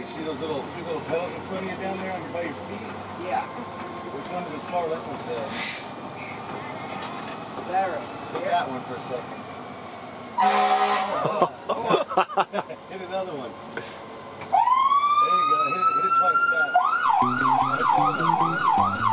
You see those three little pedals in front of you down there by your feet? Yeah. Which one does the far left one say? Sarah. Hit that one for a second. Hit another one. There you go. Hit it twice fast.